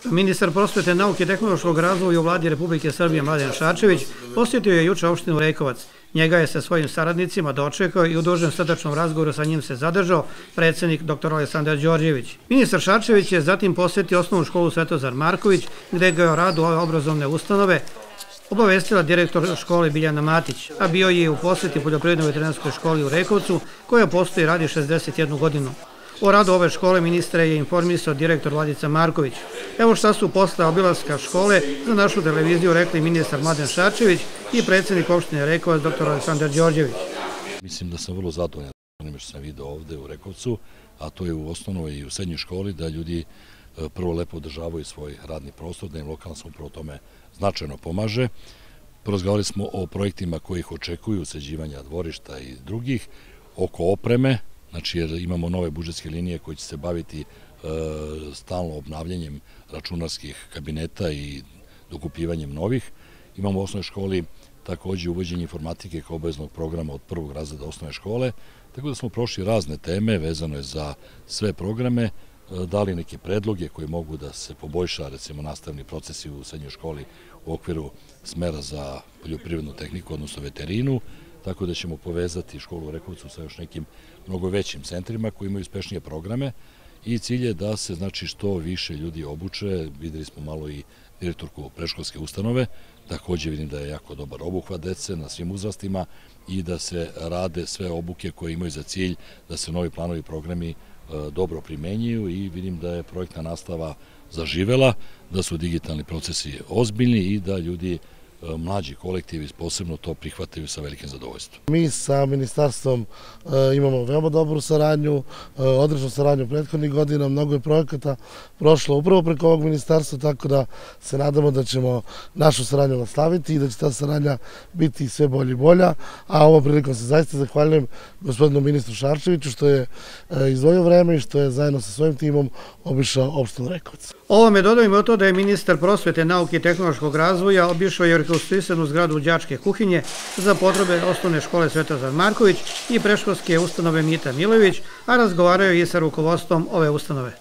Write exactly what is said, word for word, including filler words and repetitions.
Ministar prosvete, nauke i tehnološkog razvoja u vladi Republike Srbije Mladen Šarčević posjetio je juče opštinu Rekovac. Njega je sa svojim saradnicima dočekao i u dužem srdačnom razgovoru sa njim se zadržao predsjednik doktor Aleksandar Đorđević. Ministar Šarčević je zatim posjetio osnovnu školu Svetozar Marković, gde ga je o radu ove obrazovne ustanove obavestila direktor škole Biljana Matić, a bio je u posjeti Poljoprivredno-veterinarskoj školi u Rekovcu, koja postoji i radi šezdeset jednu godinu. O radu ove škole ministra je informisao direktor Vladica Marković. Evo šta su posle obilaska škole za našu televiziju rekli ministar Mladen Šarčević i predsjednik opštine Rekovac doktor Aleksandar Đorđević. Mislim da sam vrlo zadovoljan onime što sam vidio ovde u Rekovcu, a to je u osnovnoj i u srednjoj školi, da ljudi prvo lepo održavaju svoj radni prostor, da im lokalna samouprava tome značajno pomaže. Porazgovarali smo o projektima koji ih očekuju, sređivanja dvorišta i drugih, oko opreme, znači jer imamo nove budžetske linije koje će se baviti e, stalno obnavljanjem računarskih kabineta i dokupljivanjem novih. Imamo u osnovnoj školi takođe uvođenje informatike kao obaveznog programa od prvog razreda osnovne škole, tako da smo prošli razne teme vezano je za sve programe, dali neke predloge koji mogu da se poboljša, recimo nastavni procesi u srednjoj školi u okviru smera za poljoprivrednu tehniku, odnosno veterinu, tako da ćemo povezati školu u Rekovcu sa još nekim mnogo većim centrima koji imaju uspešnije programe i cilj je da se znači što više ljudi obuče. Videli smo malo i direktorku predškolske ustanove, takođe vidim da je jako dobar obuhvat dece na svim uzrastima i da se rade sve obuke koje imaju za cilj da se novi planovi i programi dobro primenjuju i vidim da je projektna nastava zaživela, da su digitalni procesi ozbiljni i da ljudi, mlađi kolektivi posebno to prihvataju sa velikim zadovoljstvom. Mi sa ministarstvom imamo veoma dobru saradnju, odličnu saradnju prethodnih godina, mnogo je projekata prošlo upravo preko ovog ministarstva, tako da se nadamo da ćemo našu saradnju nastaviti i da će ta saradnja biti sve bolja i bolja, a ovom prilikom se zaista zahvaljujem gospodinu ministru Šarčeviću što je izdvojio vreme i što je zajedno sa svojim timom obišao opštinu Rekovac. Ovome dodajmo to da je ministar prosvete, nauke i tehnološkog razvoja obišao je rekonstruisanu zgradu đačke kuhinje za potrebe osnovne škole Svetozar Marković i predškolske ustanove Mita Milojević, a razgovarao je i sa rukovodstvom ove ustanove.